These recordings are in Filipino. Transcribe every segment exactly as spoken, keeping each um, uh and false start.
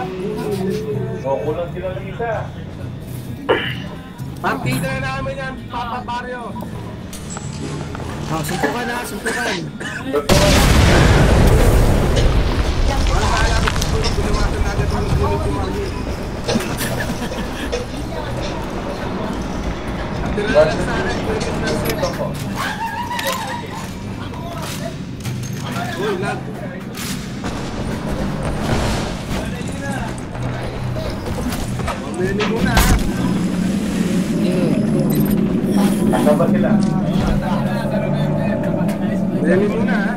O, kulang sila ng isa. Partida na namin yan, Papa Barrio. Oh, suntukan na, suntukan. Wala ka alam, binawasan na agad ang gulit yung mami. At tinalang sa akin, pwede na sito ko. Uy, lag. Pabili muna ha. Ano ba sila? Pabili muna ha.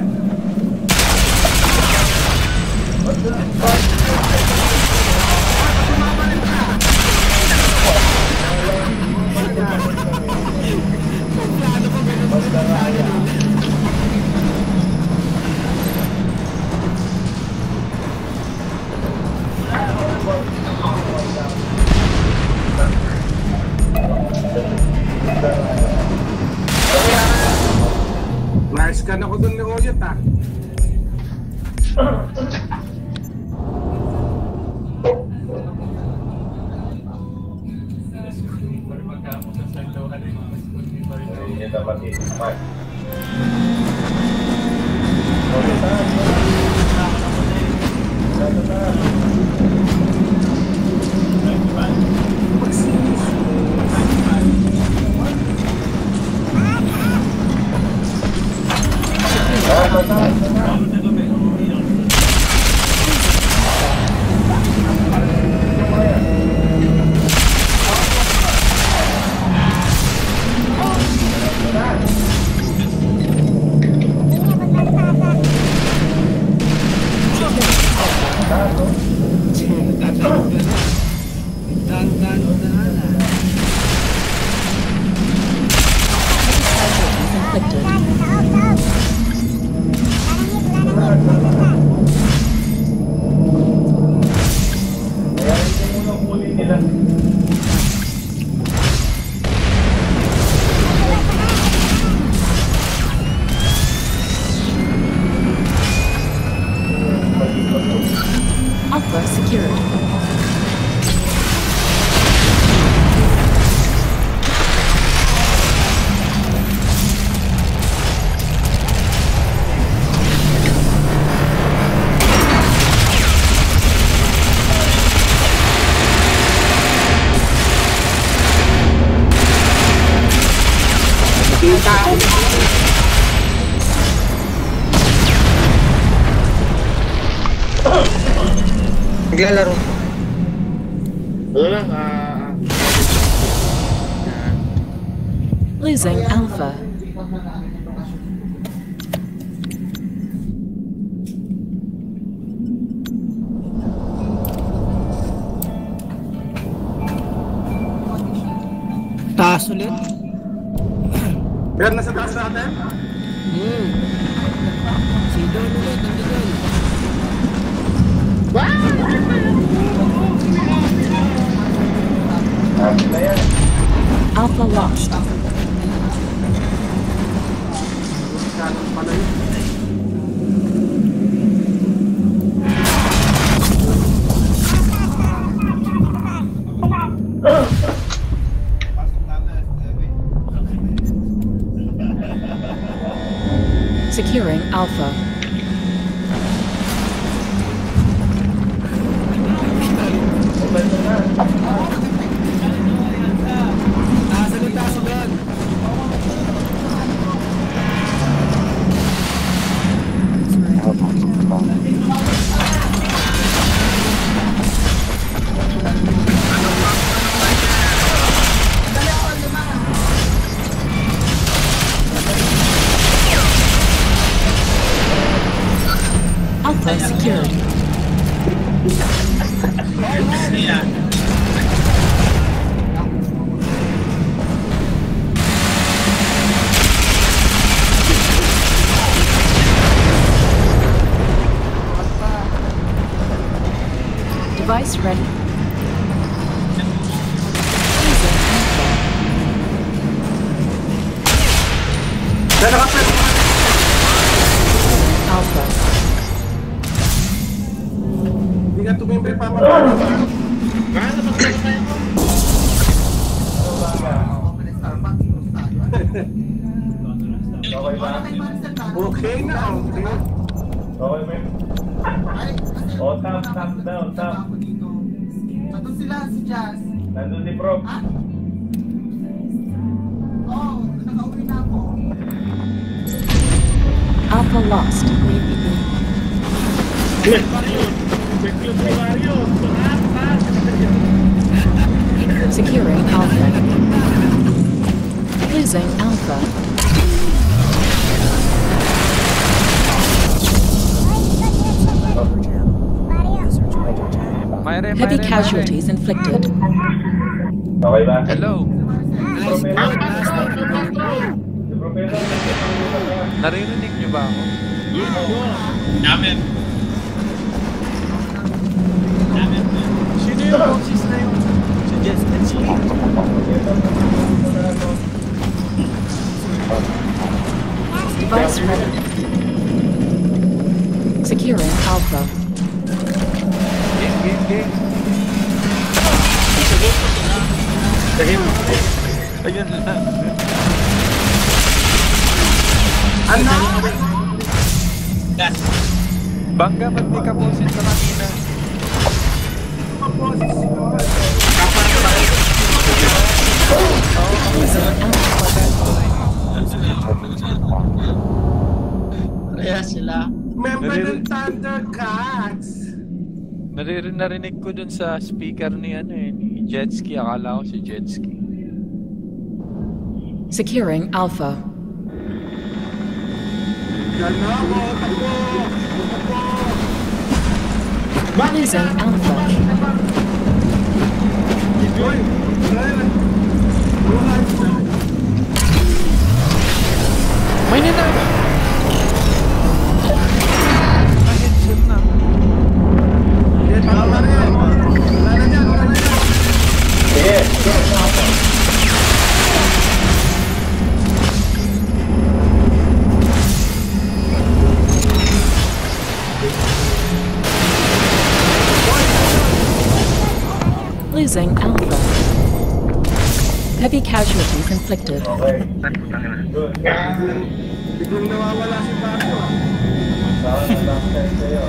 Na-scan ako dun ng Oyot ha. Hindi dapat i-smart. Alpha secured. Naglalaro. Wala lang, ah... Losing Alpha. Taas ulit. Meron na sa taas natin? Hmm. Si Don ulit, ang Don. Alpha lost. Securing Alpha. Alpha secured. Device ready. Hindi niya tumimbre pa mga. Kaya naman tayo tayo mo. Okay ba? Okay na, okay. Okay ba? O, tap, tap down, tap. Nandun sila, si Jazz. Nandun si Prof. Ha? Oo, nakauwi na ako. Alpha lost. Securing Alpha. Losing Alpha. Mayre, Heavy mayre, casualties inflicted. Okay ba? Hello. Propela. Si Propela. Naririnig niyo ba ako? Namin. Sino yung boses na yun? Si Jess and Steve. Device ready. Securing Alpha. Game, game, game. Ayun lang. Ano? Bangga, ba't di ka boses sa kanina? Kaya sila. Member ng Thundercats. Naririn, narinig ko dun sa speaker ni ano eh, ni Jetski. Akala ko si Jetski. Securing Alpha. Yan na ako, takbo! Takbo! Losing Alpha. Uy! Ryan! Buhay! May nina! Nag-headshot na. Yan, tama na yan! Wala na yan, wala na yan! Sige. Losing Alpha. Heavy casualties inflicted. Okay. Good. Biglang nawawala si Paco. Saan na lang tayo sa'yo?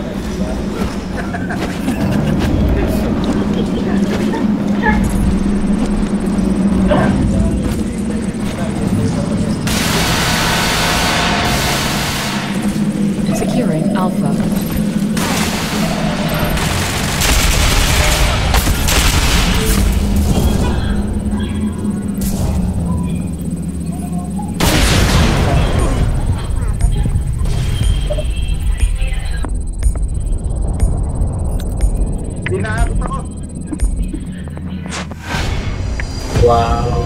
Securing Alpha. Dinaakot ako. Wow.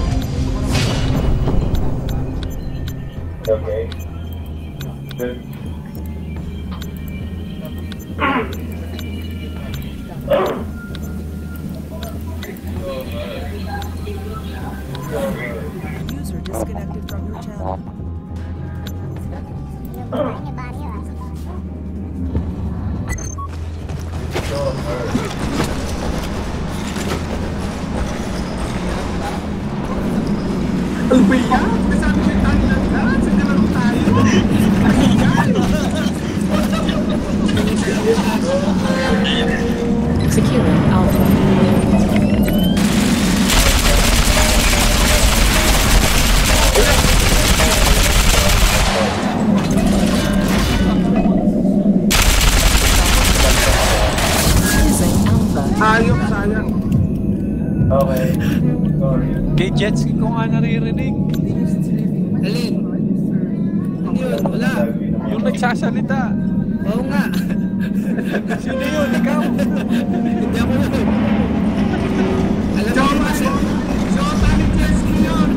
Okay. Good. User disconnected from your channel. Ang biyak! Nasabi ko yung Thundercats! Sa kalaro tayo! Ang biyak! Securing Alpha. Losing Alpha. Ayok, sayang. Okay. Sorry. Kay Jetski ko nga naririnig. Alin? Yun, wala. Yung nagsasalita. Oo nga. Sino yun? Ikaw? Hindi ako yun. Alam mo Jowa! yun kasi. Jota ni Jesky yun!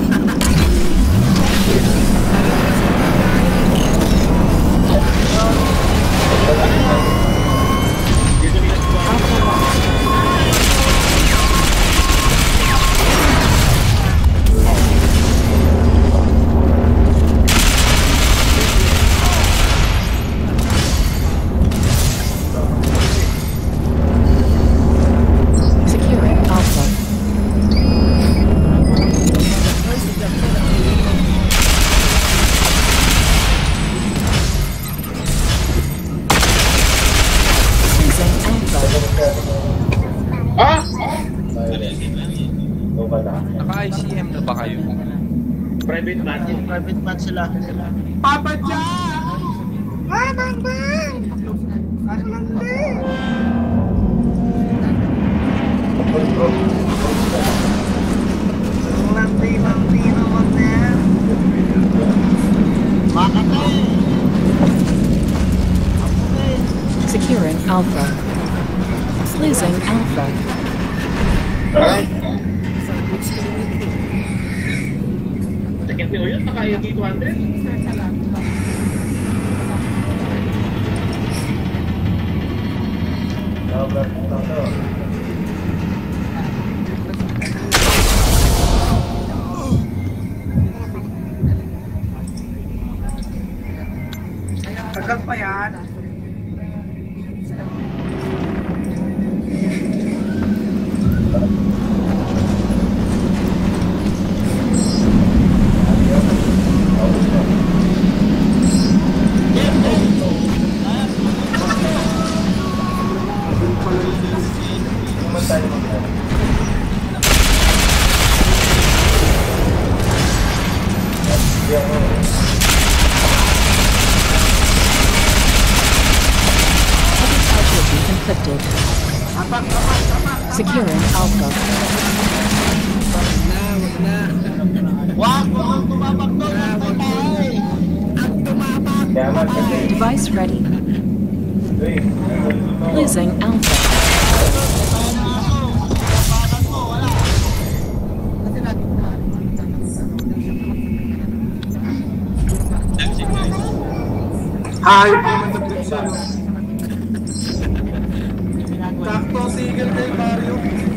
Ah! Naka-I C M na ba kayo? Private match. Private match sila. Papa Jack! Mamang Bang! Landi, landi naman yan. Makatay! Securing Alpha. Losing Alpha. Second ni Oyo, nakaya dito two hundred. Tagal pa yan. Casualties inflicted. Securing Alpha. Wag mo kang tumabak doon. Ang patay. Ang tumabak. Device ready. Losing Alpha. Hayop naman sa prison. Sakto, sigil kay Mario.